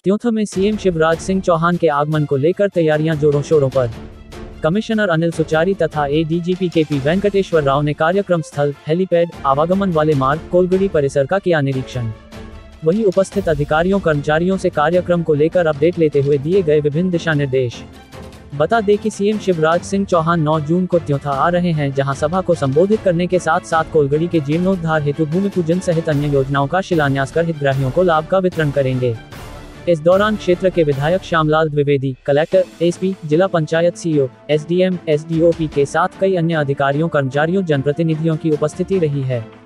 त्योंथा में सीएम शिवराज सिंह चौहान के आगमन को लेकर तैयारियां जोरों शोरों पर। कमिश्नर अनिल सुचारी तथा एडीजीपी केपी वेंकटेश्वर राव ने कार्यक्रम स्थल, हेलीपैड, आवागमन वाले मार्ग, कोलगढ़ी परिसर का किया निरीक्षण। वहीं उपस्थित अधिकारियों कर्मचारियों से कार्यक्रम को लेकर अपडेट लेते हुए दिए गए विभिन्न दिशा निर्देश। बता दें कि सीएम शिवराज सिंह चौहान 9 जून को त्योथा आ रहे हैं, जहां सभा को संबोधित करने के साथ साथ कोलगढ़ी के जीर्णोद्धार हेतु भूमि पूजन सहित अन्य योजनाओं का शिलान्यास कर हितग्राहियों को लाभ का वितरण करेंगे। इस दौरान क्षेत्र के विधायक श्यामलाल द्विवेदी, कलेक्टर, एसपी, जिला पंचायत सीईओ, एसडीएम, एसडीओपी के साथ कई अन्य अधिकारियों, कर्मचारियों, जनप्रतिनिधियों की उपस्थिति रही है।